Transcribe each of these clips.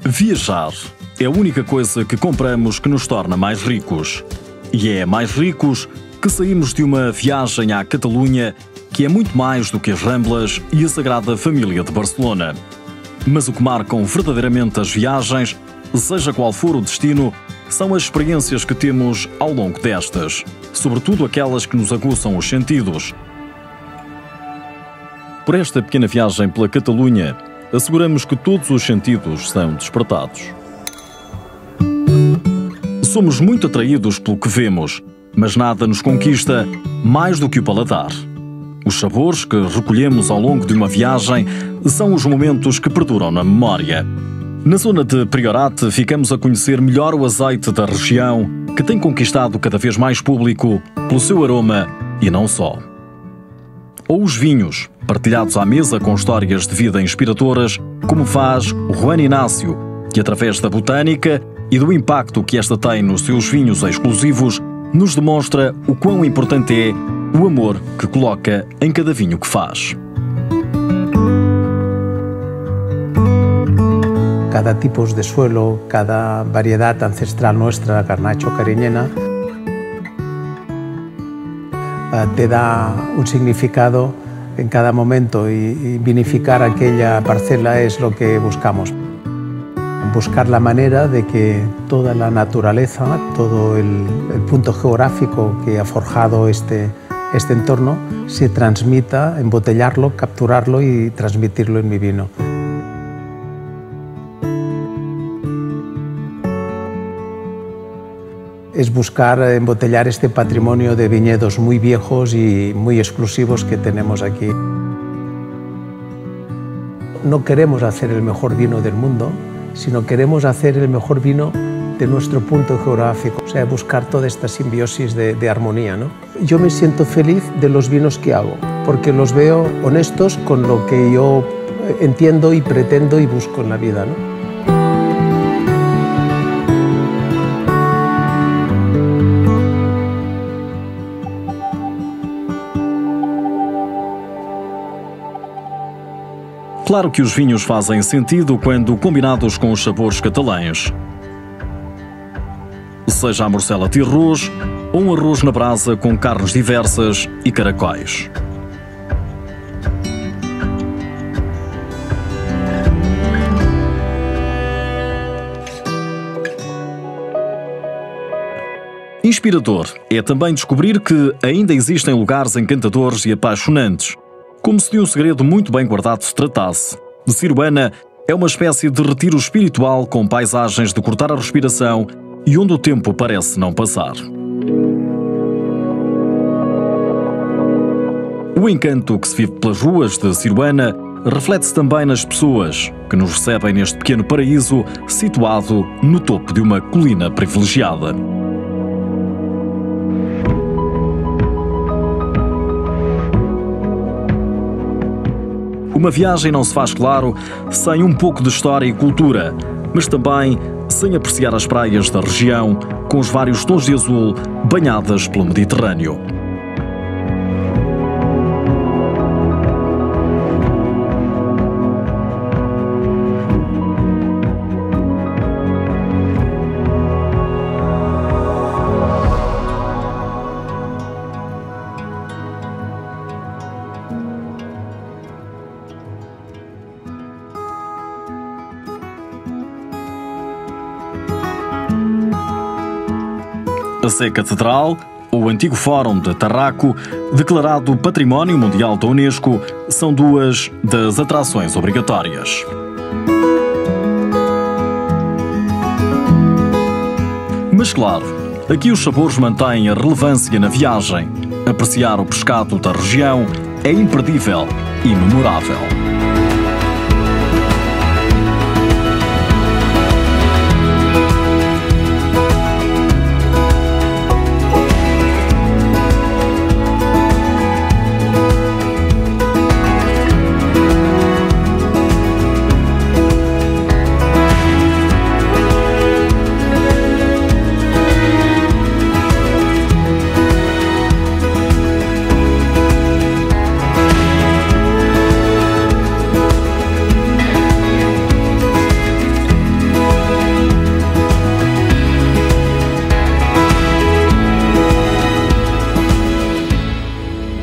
Viajar é a única coisa que compramos que nos torna mais ricos. E é mais ricos que saímos de uma viagem à Catalunha, que é muito mais do que as Ramblas e a Sagrada Família de Barcelona. Mas o que marcam verdadeiramente as viagens, seja qual for o destino, são as experiências que temos ao longo destas, sobretudo aquelas que nos aguçam os sentidos. Por esta pequena viagem pela Catalunha, asseguramos que todos os sentidos são despertados. Somos muito atraídos pelo que vemos, mas nada nos conquista mais do que o paladar. Os sabores que recolhemos ao longo de uma viagem são os momentos que perduram na memória. Na zona de Priorat, ficamos a conhecer melhor o azeite da região, que tem conquistado cada vez mais público pelo seu aroma e não só. Ou os vinhos, partilhados à mesa com histórias de vida inspiradoras, como faz o Juan Inácio, que através da botânica e do impacto que esta tem nos seus vinhos exclusivos, nos demonstra o quão importante é o amor que coloca em cada vinho que faz. Cada tipo de suelo, cada variedad ancestral nuestra, Garnacho cariñena, te da un significado en cada momento y vinificar aquella parcela es lo que buscamos. Buscar la manera de que toda la naturaleza, todo el punto geográfico que ha forjado este entorno se transmita, embotellarlo, capturarlo y transmitirlo en mi vino. Es buscar embotellar este patrimonio de viñedos muy viejos y muy exclusivos que tenemos aquí. No queremos hacer el mejor vino del mundo, sino queremos hacer el mejor vino de nuestro punto geográfico, o sea, buscar toda esta simbiosis de armonía, ¿no? Yo me siento feliz de los vinos que hago, porque los veo honestos con lo que yo entiendo y pretendo y busco en la vida, ¿no? Claro que os vinhos fazem sentido quando combinados com os sabores catalães. Seja a morcela de arroz ou um arroz na brasa com carnes diversas e caracóis. Inspirador é também descobrir que ainda existem lugares encantadores e apaixonantes, como se de um segredo muito bem guardado se tratasse. Siruana é uma espécie de retiro espiritual com paisagens de cortar a respiração e onde o tempo parece não passar. O encanto que se vive pelas ruas de Siruana reflete-se também nas pessoas que nos recebem neste pequeno paraíso situado no topo de uma colina privilegiada. Uma viagem não se faz, claro, sem um pouco de história e cultura, mas também sem apreciar as praias da região, com os vários tons de azul banhadas pelo Mediterrâneo. A Sé Catedral, ou o antigo Fórum de Tarraco, declarado Património Mundial da Unesco, são duas das atrações obrigatórias. Mas claro, aqui os sabores mantêm a relevância na viagem. Apreciar o pescado da região é imperdível e memorável.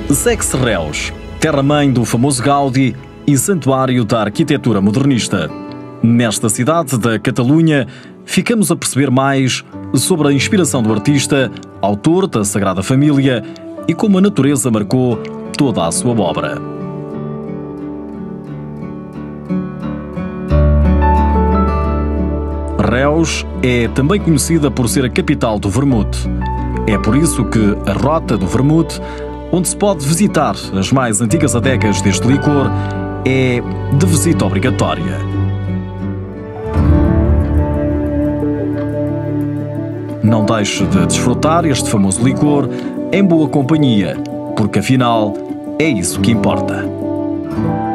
Segue-se Reus, terra-mãe do famoso Gaudí e santuário da arquitetura modernista. Nesta cidade da Catalunha, ficamos a perceber mais sobre a inspiração do artista, autor da Sagrada Família, e como a natureza marcou toda a sua obra. Reus é também conhecida por ser a capital do vermute. É por isso que a Rota do Vermute, onde se pode visitar as mais antigas adegas deste licor, é de visita obrigatória. Não deixe de desfrutar este famoso licor em boa companhia, porque afinal é isso que importa.